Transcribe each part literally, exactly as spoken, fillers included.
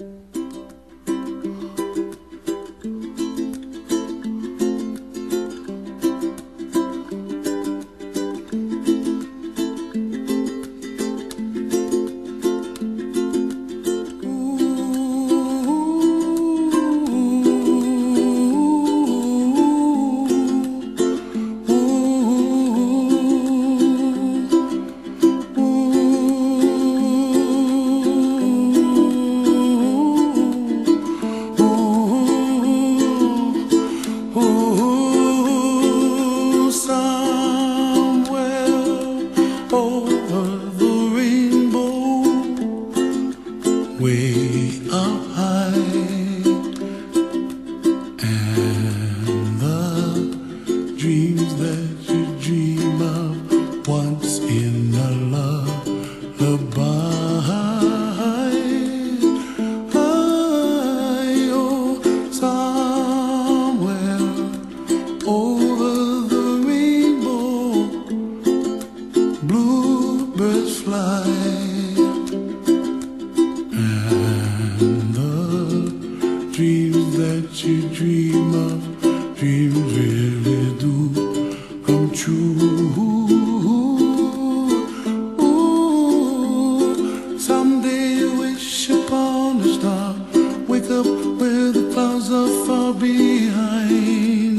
Way up high, and the dreams that you dream of once in a lullaby. I, oh, somewhere over the rainbow, bluebirds fly. Dreams that you dream of, dreams really do come true. Ooh, someday wish upon a star, wake up where the clouds are far behind.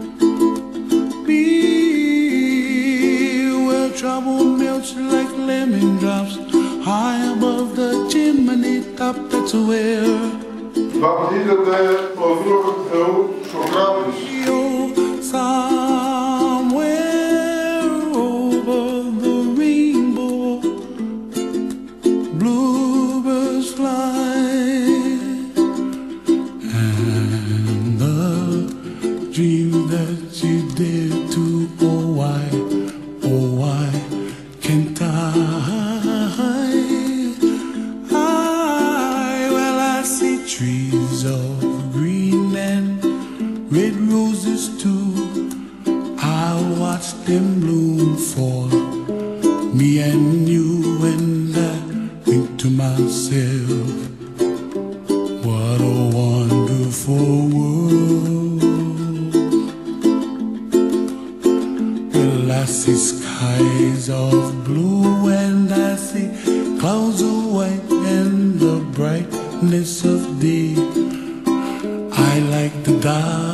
Be where trouble melts like lemon drops, high above the chimney top, that's where. Vamos ir até ao Dr. Socrates. Somewhere over the rainbow, bluebirds fly, and the dream that you dare to, oh why, oh why can't I? Trees of green and red roses too, I'll watch them bloom for me and you, and I think to myself, what a wonderful world. Well, I see skies of blue and I see clouds of white and the brightness of day. I like the dark